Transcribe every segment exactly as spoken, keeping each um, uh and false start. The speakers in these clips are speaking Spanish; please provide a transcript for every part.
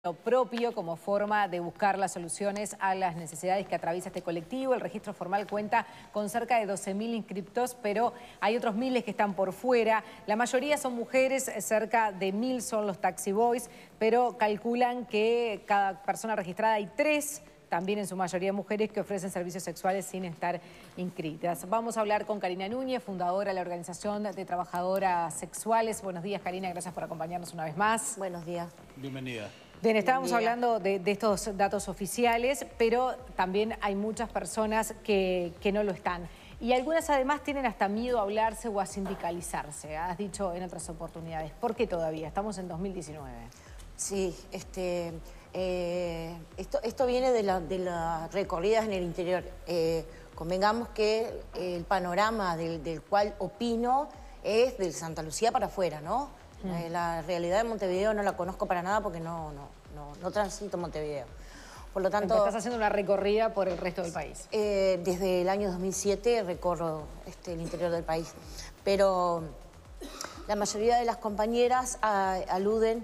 Lo propio como forma de buscar las soluciones a las necesidades que atraviesa este colectivo. El registro formal cuenta con cerca de doce mil inscriptos, pero hay otros miles que están por fuera. La mayoría son mujeres, cerca de mil son los taxi boys, pero calculan que cada persona registrada hay tres, también en su mayoría mujeres, que ofrecen servicios sexuales sin estar inscritas. Vamos a hablar con Karina Núñez, fundadora de la Organización de Trabajadoras Sexuales. Buenos días, Karina, gracias por acompañarnos una vez más. Buenos días. Bienvenida. Bien, estábamos hablando de, de estos datos oficiales, pero también hay muchas personas que, que no lo están. Y algunas además tienen hasta miedo a hablarse o a sindicalizarse, has dicho en otras oportunidades. ¿Por qué todavía? Estamos en dos mil diecinueve. Sí, este, eh, esto, esto viene de, la, de las recorridas en el interior. Eh, convengamos que el panorama del, del cual opino es de Santa Lucía para afuera, ¿no? Mm. La realidad de Montevideo no la conozco para nada porque no, no, no, no transito Montevideo. Por lo tanto, estás haciendo una recorrida por el resto del país. Eh, desde el año dos mil siete recorro este, el interior del país. Pero la mayoría de las compañeras a, aluden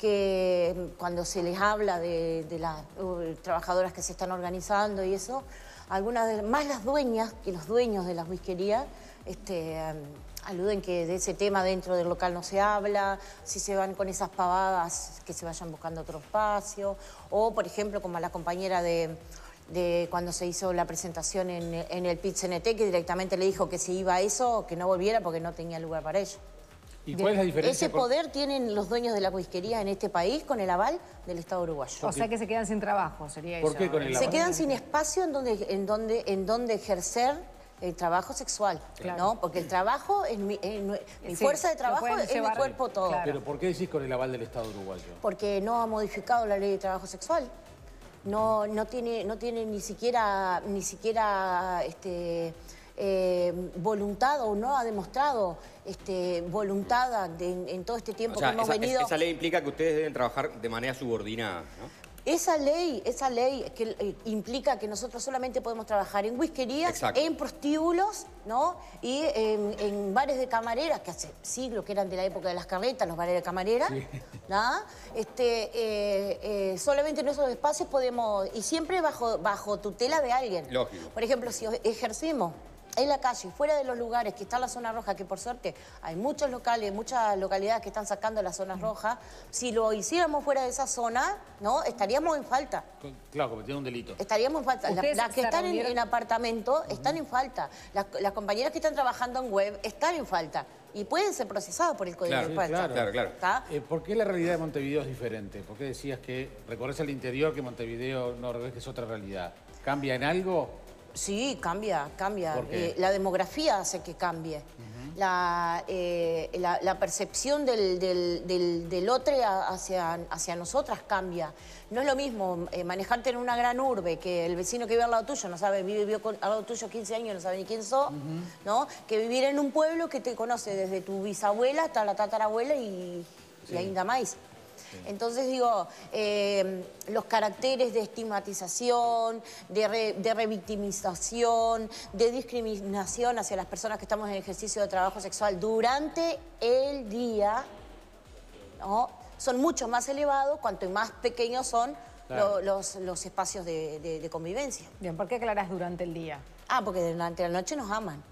que cuando se les habla de, de las uh, trabajadoras que se están organizando y eso, algunas de, más las dueñas que los dueños de las whiskerías, este, um, aluden que de ese tema dentro del local no se habla, si se van con esas pavadas que se vayan buscando otro espacio, o por ejemplo como a la compañera de, de cuando se hizo la presentación en, en el P I T C N T, que directamente le dijo que si iba a eso, que no volviera porque no tenía lugar para ello. ¿Y cuál es la diferencia? Ese poder tienen los dueños de la whiskería en este país con el aval del Estado uruguayo. O sea que se quedan sin trabajo, sería eso. ¿Por qué con el aval? Se quedan sin espacio en donde, en donde, en donde ejercer el trabajo sexual, claro. ¿No? Porque el trabajo, es mi, es mi sí, fuerza de trabajo es mi cuerpo todo. Claro. ¿Pero por qué decís con el aval del Estado uruguayo? Porque no ha modificado la ley de trabajo sexual. No, no, tiene, no tiene ni siquiera, ni siquiera este, eh, voluntad, o no ha demostrado este, voluntad de, en, en todo este tiempo, o sea, que hemos esa, venido... Esa ley implica que ustedes deben trabajar de manera subordinada, ¿no? Esa ley, esa ley que eh, implica que nosotros solamente podemos trabajar en whiskerías, Exacto. en prostíbulos, ¿no? Y en, en bares de camareras, que hace siglos que eran de la época de las carretas, los bares de camareras, sí. ¿No? Este, eh, eh, solamente en esos espacios podemos, y siempre bajo, bajo tutela de alguien. Lógico. Por ejemplo, si ejercimos en la calle, fuera de los lugares que está la zona roja, que por suerte hay muchos locales, muchas localidades que están sacando las zonas rojas, si lo hiciéramos fuera de esa zona, ¿no? Estaríamos en falta. Claro, cometiendo un delito. Estaríamos en falta. Las, las que están en, en apartamento uh-huh. están en falta. Las, las compañeras que están trabajando en web están en falta. Y pueden ser procesadas por el Código claro, de Falta. Sí, claro, claro, claro. Eh, ¿Por qué la realidad de Montevideo es diferente? ¿Por qué decías que recorres el interior, que Montevideo no que es otra realidad? ¿Cambia en algo? Sí, cambia, cambia. Eh, la demografía hace que cambie. Uh-huh. la, eh, la, la percepción del, del, del, del otro hacia, hacia nosotras cambia. No es lo mismo eh, manejarte en una gran urbe, que el vecino que vive al lado tuyo no sabe, vivió con, al lado tuyo quince años, no sabe ni quién sos, uh-huh. ¿No? Que vivir en un pueblo que te conoce desde tu bisabuela hasta la tatarabuela y, sí. y ainda más. Entonces digo, eh, los caracteres de estigmatización, de, re, de revictimización, de discriminación hacia las personas que estamos en ejercicio de trabajo sexual durante el día, ¿no? Son mucho más elevados cuanto más pequeños son claro. lo, los, los espacios de, de, de convivencia. Bien, ¿por qué aclarás durante el día? Ah, porque durante la noche nos aman.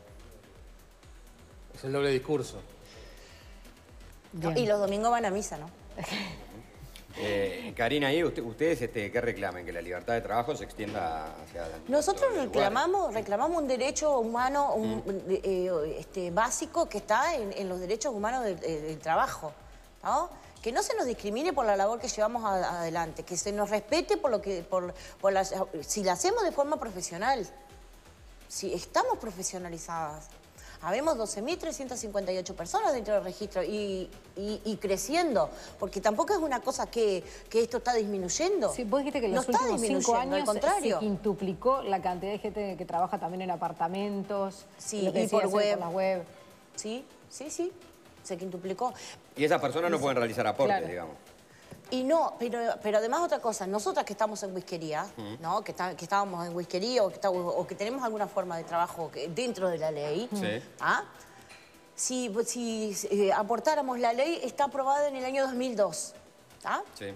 Es el doble discurso. No, y los domingos van a misa, ¿no? Eh, Karina, ¿y usted, ustedes este, qué reclamen? ¿Que la libertad de trabajo se extienda hacia adelante? Nosotros reclamamos, reclamamos un derecho humano un, mm. eh, este, básico que está en, en los derechos humanos del, del trabajo, ¿no? Que no se nos discrimine por la labor que llevamos a, adelante, que se nos respete por lo que, por, por la, si la hacemos de forma profesional, si estamos profesionalizadas. Habemos doce mil trescientas cincuenta y ocho personas dentro del registro y, y, y creciendo, porque tampoco es una cosa que, que esto está disminuyendo. Sí, vos dijiste que en los no últimos cinco años al contrario. se quintuplicó la cantidad de gente que trabaja también en apartamentos, sí, lo que y por web. por la web. Sí, sí, sí, se quintuplicó. Y esas personas no pueden realizar aportes, claro. digamos. Y no, pero, pero además otra cosa, nosotras que estamos en whiskería, uh-huh. ¿no? que, está, que estábamos en whiskería o que, está, o que tenemos alguna forma de trabajo que, dentro de la ley, sí. ¿ah? si, si eh, aportáramos la ley, está aprobada en el año dos mil dos. ¿Ah? Sí.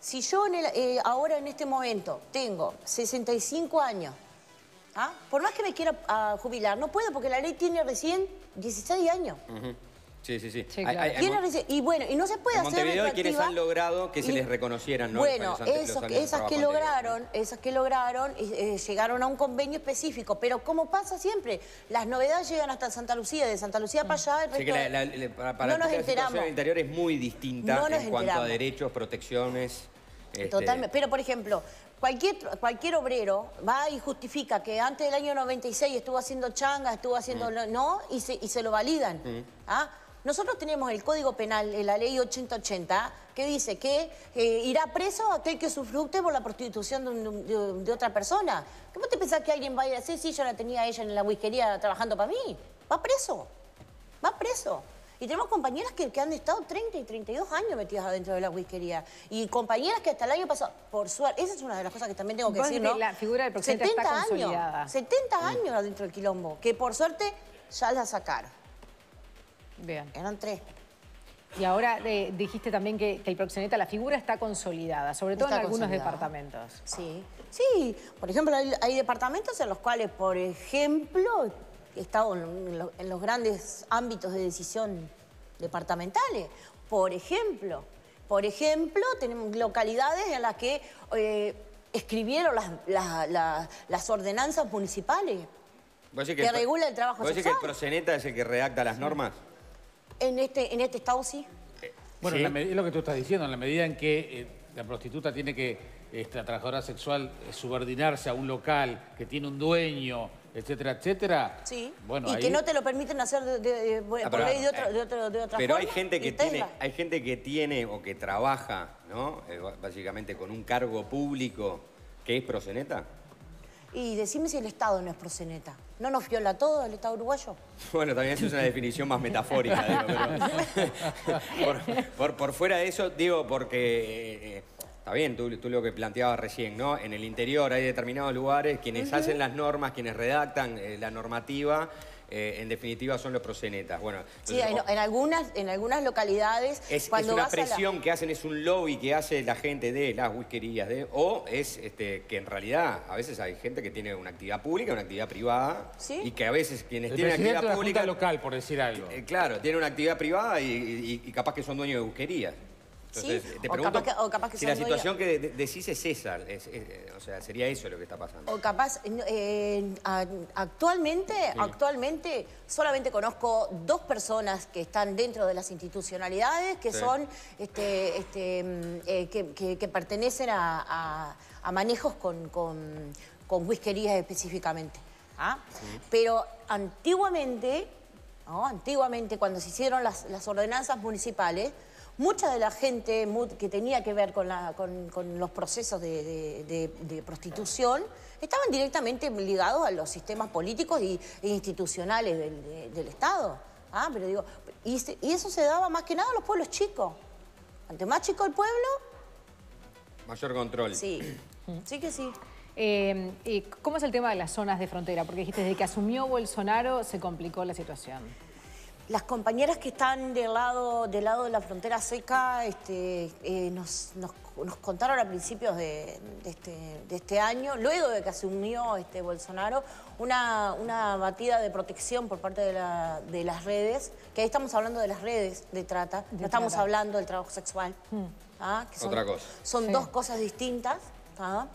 Si yo en el, eh, ahora en este momento tengo sesenta y cinco años, ¿ah? Por más que me quiera uh, jubilar, no puedo porque la ley tiene recién dieciséis años. Uh-huh. Sí, sí, sí. sí claro. hay, hay, hay, y bueno, y no se puede en hacer Montevideo hay quienes han logrado que se y, les reconocieran, ¿no? Bueno, esos, esas que lograron, esas que lograron, eh, llegaron a un convenio específico, pero como pasa siempre, las novedades llegan hasta Santa Lucía, de Santa Lucía mm. para allá, el resto, sí que la, la, la, para, para no nos la enteramos. situación del interior es muy distinta no en cuanto a derechos, protecciones. Este... Totalmente, pero por ejemplo, cualquier, cualquier obrero va y justifica que antes del año noventa y seis estuvo haciendo changa, estuvo haciendo... Mm. No, y se, y se lo validan. Mm. ¿Ah? Nosotros tenemos el Código Penal, la ley ochenta ochenta, que dice que eh, irá preso aquel que usufructe por la prostitución de, un, de, de otra persona. ¿Cómo te pensás que alguien va a ir a decir, sí, yo la tenía a ella en la whiskería trabajando para mí? Va preso, va preso. Y tenemos compañeras que, que han estado treinta y treinta y dos años metidas adentro de la whiskería. Y compañeras que hasta el año pasado, por suerte, esa es una de las cosas que también tengo que decir, ¿no? La figura del presidente está consolidada. Años, setenta mm. años adentro del quilombo, que por suerte ya la sacaron. Bien. Eran tres. Y ahora eh, dijiste también que, que el proxeneta, la figura está consolidada, sobre todo está en algunos departamentos. Sí, sí. Por ejemplo, hay, hay departamentos en los cuales, por ejemplo, he estado en, lo, en los grandes ámbitos de decisión departamentales. Por ejemplo, por ejemplo, tenemos localidades en las que eh, escribieron las, las, las, las ordenanzas municipales que, que regula el trabajo sexual. ¿Vos decís que el proxeneta es el que redacta las normas? En este, en este estado sí. Bueno, ¿Sí? la, es lo que tú estás diciendo, en la medida en que eh, la prostituta tiene que, esta la trabajadora sexual, eh, subordinarse a un local que tiene un dueño, etcétera, etcétera. Sí, bueno, y ahí... que no te lo permiten hacer de, de, de, ah, por ley de, otro, de, otro, de otra pero forma. Pero hay gente que tiene, hay gente que tiene o que trabaja, ¿no? Eh, básicamente con un cargo público que es proxeneta. Y decime si el Estado no es proxeneta. ¿No nos viola todo el Estado uruguayo? Bueno, también eso es una definición más metafórica, digo, pero por, por, por fuera de eso, digo, porque... Eh, está bien, tú, tú lo que planteabas recién, ¿no? En el interior hay determinados lugares, quienes uh-huh. hacen las normas, quienes redactan eh, la normativa, eh, en definitiva son los proxenetas. Bueno, sí, entonces, en, en, algunas, en algunas localidades... Es, cuando es una vas presión la... que hacen, es un lobby que hace la gente de las whiskerías, de, o es este, que en realidad a veces hay gente que tiene una actividad pública, una actividad privada, ¿sí? Y que a veces quienes el tienen actividad de la pública... Junta local, por decir algo. Eh, claro, tienen una actividad privada y, y, y capaz que son dueños de whiskerías. Entonces, sí, te o pregunto capaz que, o capaz que si la situación dueña... que decís es esa, es, es, o sea, sería eso lo que está pasando. O capaz, eh, actualmente, sí. actualmente solamente conozco dos personas que están dentro de las institucionalidades, que sí. son, este, este, eh, que, que, que pertenecen a, a, a manejos con, con, con whiskerías específicamente. ¿Ah? Sí. Pero antiguamente, ¿no? antiguamente cuando se hicieron las, las ordenanzas municipales, mucha de la gente que tenía que ver con, la, con, con los procesos de, de, de, de prostitución estaban directamente ligados a los sistemas políticos y, e institucionales del, de, del Estado. Ah, pero digo, y, y eso se daba más que nada a los pueblos chicos. Ante más chico el pueblo... Mayor control. Sí, sí que sí. Eh, ¿y ¿Cómo es el tema de las zonas de frontera? Porque dijiste, desde que asumió Bolsonaro se complicó la situación. Las compañeras que están del lado, del lado de la frontera seca este, eh, nos, nos, nos contaron a principios de, de, este, de este año, luego de que asumió este Bolsonaro, una, una batida de protección por parte de, la, de las redes, que ahí estamos hablando de las redes de trata, de no estamos trata. hablando del trabajo sexual. Hmm. ¿Ah? Que son, Otra cosa. Son sí. dos cosas distintas. ¿Ah?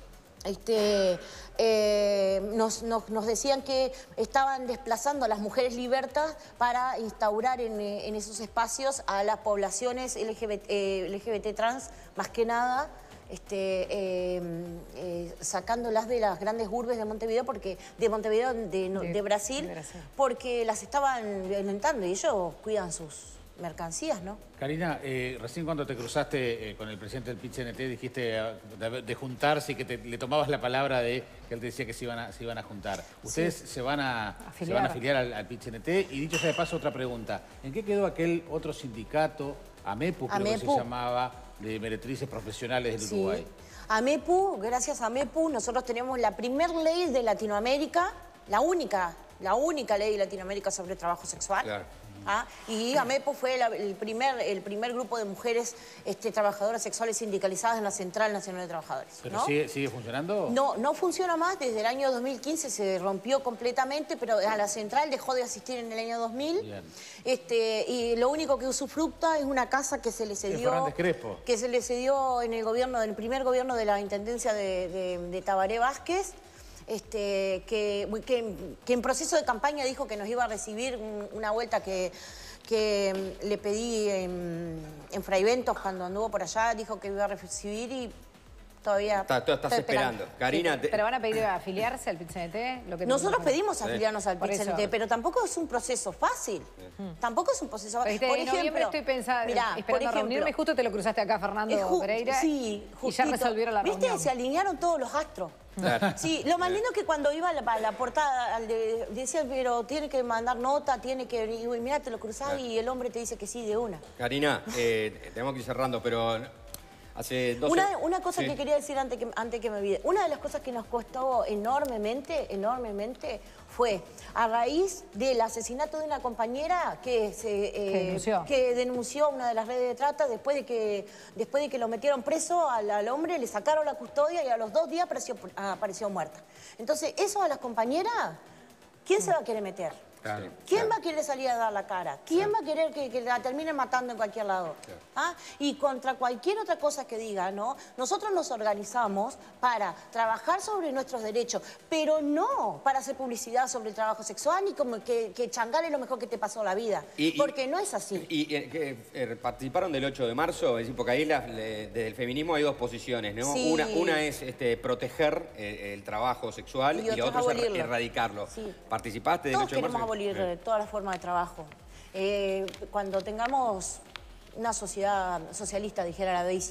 Este, eh, nos, nos, nos decían que estaban desplazando a las mujeres libertas para instaurar en, en esos espacios a las poblaciones L G B T, eh, L G B T trans, más que nada, este, eh, eh, sacándolas de las grandes urbes de Montevideo, porque, de Montevideo, de, no, de, de, Brasil, de Brasil, porque las estaban violentando y ellos cuidan sus mercancías, ¿no? Karina, eh, recién cuando te cruzaste eh, con el presidente del P I C N T dijiste uh, de, de juntarse y que te, le tomabas la palabra de que él te decía que se iban a, se iban a juntar. Ustedes sí. se, van a, se van a afiliar al, al P I C N T y dicho sea de paso otra pregunta. ¿En qué quedó aquel otro sindicato, AMEPU, creo AMEPU. que se llamaba, de meretrices profesionales del sí. Uruguay? AMEPU, gracias a AMEPU, nosotros tenemos la primer ley de Latinoamérica, la única, la única ley de Latinoamérica sobre trabajo sexual. Claro. ¿Ah? Y AMEPO fue la, el, primer, el primer grupo de mujeres este, trabajadoras sexuales sindicalizadas en la Central Nacional de Trabajadores. ¿Pero ¿no? sigue, sigue funcionando? No, no funciona más. Desde el año dos mil quince se rompió completamente, pero a la Central dejó de asistir en el año dos mil. Bien. Este, y lo único que usufructa es una casa que se le cedió... Fernández Crespo. Que se le cedió en el gobierno, en el primer gobierno de la Intendencia de, de, de Tabaré Vázquez. Este, que, que, que en proceso de campaña dijo que nos iba a recibir una vuelta que, que le pedí en, en Fraiventos cuando anduvo por allá, dijo que iba a recibir y todavía... Está, tú estás esperando. esperando. Karina... Sí, te... ¿Pero van a pedir afiliarse al P I T C N T? Lo que Nosotros pedimos afiliarnos sí. al P I T C N T, pero tampoco es un proceso fácil. Sí. Tampoco es un proceso fácil. Por ejemplo, estoy pensando, mirá, esperando por ejemplo, reunirme, justo te lo cruzaste acá, Fernando Pereira, sí, y ya resolvieron la ¿Viste? reunión. Se alinearon todos los astros. Claro. Sí, lo más lindo es que cuando iba a la, a la portada, al de, decía, pero tiene que mandar nota, tiene que... Y mirá, te lo cruzás claro. Y el hombre te dice que sí de una. Karina, eh, tenemos que ir cerrando, pero... Hace doce... Una, una cosa sí. que quería decir antes que, antes que me olvide. Una de las cosas que nos costó enormemente, enormemente, fue a raíz del asesinato de una compañera que, se, eh, que, denunció. que denunció una de las redes de trata después de que, después de que lo metieron preso al, al hombre, le sacaron la custodia y a los dos días apareció, apareció muerta. Entonces, eso a las compañeras, ¿quién se va a querer meter? Claro, ¿Quién claro. va a querer salir a dar la cara? ¿Quién claro. va a querer que, que la terminen matando en cualquier lado? Claro. ¿Ah? Y contra cualquier otra cosa que diga, ¿no? Nosotros nos organizamos para trabajar sobre nuestros derechos, pero no para hacer publicidad sobre el trabajo sexual ni como que, que changar es lo mejor que te pasó en la vida. Y, porque y, no es así. ¿Y eh, que, eh, participaron del ocho de marzo? Es decir, porque ahí la, le, desde el feminismo hay dos posiciones, ¿no? Sí. Una, una es este, proteger eh, el trabajo sexual y, y la otra es er, erradicarlo. Sí. ¿Participaste del Todos ocho de marzo? queremos abolir sí. todas las formas de trabajo. Eh, cuando tengamos una sociedad socialista, dijera la Daisy.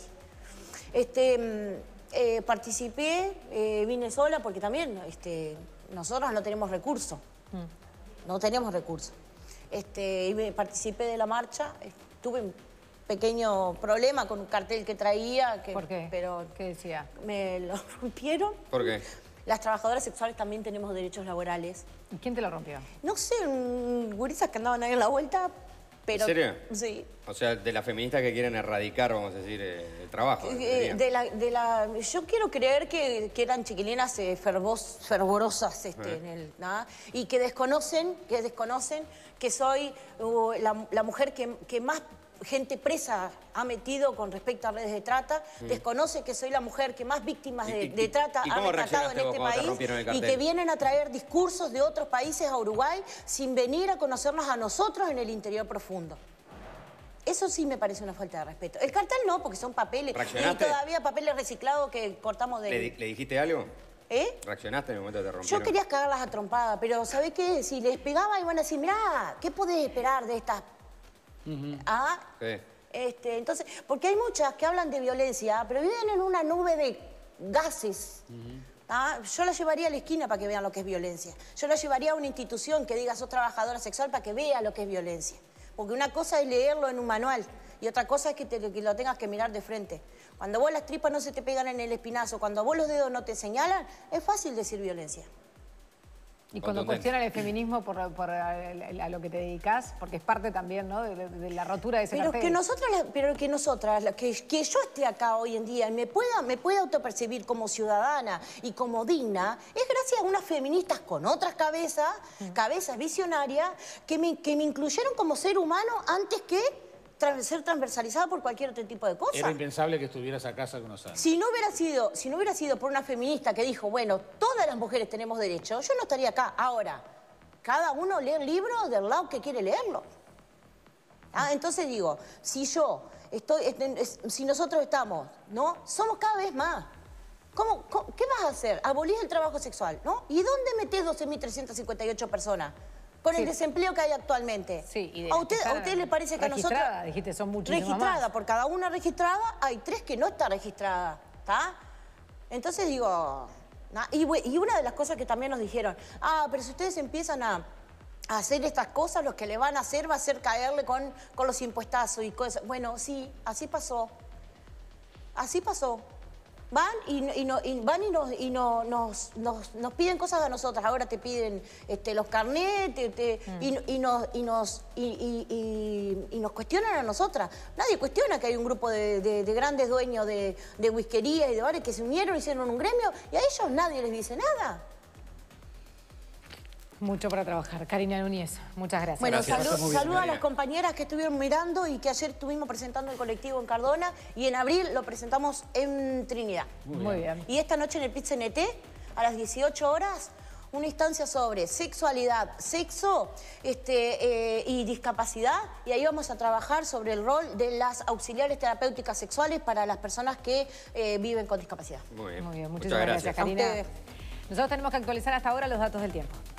Este, eh, participé, eh, vine sola porque también este, nosotros no tenemos recursos. Mm. No tenemos recursos. Este, y participé de la marcha. Tuve un pequeño problema con un cartel que traía. Que, ¿Por qué? Pero ¿Qué decía? Me lo rompieron. ¿Por qué? Las trabajadoras sexuales también tenemos derechos laborales. ¿Y quién te lo rompió? No sé, gurisas que andaban ahí en la vuelta, pero... ¿En serio? Sí. O sea, de las feministas que quieren erradicar, vamos a decir, el trabajo. Eh, de la, de la, yo quiero creer que, que eran chiquilinas eh, fervos, fervorosas este, eh. en el, ¿no? Y que desconocen, que desconocen que soy uh, la, la mujer que, que más gente presa ha metido con respecto a redes de trata, mm. desconoce que soy la mujer que más víctimas de, de trata ha retratado en este país y que vienen a traer discursos de otros países a Uruguay sin venir a conocernos a nosotros en el interior profundo. Eso sí me parece una falta de respeto. El cartel no, porque son papeles. Y todavía papeles reciclados que cortamos de... ¿Le, ¿Le dijiste algo? ¿Eh? ¿Reaccionaste en el momento que te rompieron? Yo quería cagarlas a trompadas, pero ¿sabés qué? Si les pegaba iban a decir, mirá, ¿qué podés esperar de estas... Uh-huh. ¿Ah? Sí. Este, entonces, porque hay muchas que hablan de violencia, pero viven en una nube de gases. Uh-huh. ¿Ah? Yo la llevaría a la esquina para que vean lo que es violencia. Yo la llevaría a una institución que diga sos trabajadora sexual para que vea lo que es violencia. Porque una cosa es leerlo en un manual y otra cosa es que, te, que lo tengas que mirar de frente. Cuando vos las tripas no se te pegan en el espinazo, cuando vos los dedos no te señalan, es fácil decir violencia. Y cuando cuestionan el feminismo por, por a, a lo que te dedicas, porque es parte también, ¿no?, de, de, de la rotura de ese pero cartel. Que nosotras, pero que nosotras, que, que yo esté acá hoy en día y me pueda, me pueda autopercibir como ciudadana y como digna, es gracias a unas feministas con otras cabezas, mm. cabezas visionarias, que me, que me incluyeron como ser humano antes que ser transversalizada por cualquier otro tipo de cosa. Era impensable que estuvieras acá hace algunos años. Si no hubiera sido, si no hubiera sido por una feminista que dijo, bueno, todas las mujeres tenemos derecho, yo no estaría acá. Ahora, cada uno lee el libro del lado que quiere leerlo. ¿Ah? Entonces digo, si yo estoy, si nosotros estamos, ¿no? Somos cada vez más. ¿Cómo, cómo, ¿Qué vas a hacer? Abolir el trabajo sexual, ¿no? ¿Y dónde metés doce mil trescientas cincuenta y ocho personas? Con sí. el desempleo que hay actualmente. Sí, y de ¿A usted, ¿A usted le parece que a nosotros... Registrada, dijiste, son muchísimas Registrada, más. por cada una registrada hay tres que no está registrada, ¿está? Entonces digo... Nah, y, y una de las cosas que también nos dijeron, ah, pero si ustedes empiezan a, a hacer estas cosas, lo que le van a hacer va a ser caerle con, con los impuestazos y cosas. Bueno, sí, así pasó. Así pasó. Van y, y, no, y van y, nos, y no, nos, nos, nos piden cosas a nosotras. Ahora te piden este, los carnets te, te, mm. y, y, nos, y, nos, y, y, y, y nos cuestionan a nosotras. Nadie cuestiona que hay un grupo de, de, de grandes dueños de, de whiskerías y de bares que se unieron, hicieron un gremio y a ellos nadie les dice nada. Mucho para trabajar. Karina Núñez, muchas gracias. Bueno, gracias. saludos salud a las compañeras que estuvieron mirando y que ayer estuvimos presentando el colectivo en Cardona y en abril lo presentamos en Trinidad. Muy, Muy bien. bien. Y esta noche en el Pit-C-N-T, a las dieciocho horas, una instancia sobre sexualidad, sexo este, eh, y discapacidad. Y ahí vamos a trabajar sobre el rol de las auxiliares terapéuticas sexuales para las personas que eh, viven con discapacidad. Muy bien. Muy bien, muchísimas gracias, gracias Karina. Nosotros tenemos que actualizar hasta ahora los datos del tiempo.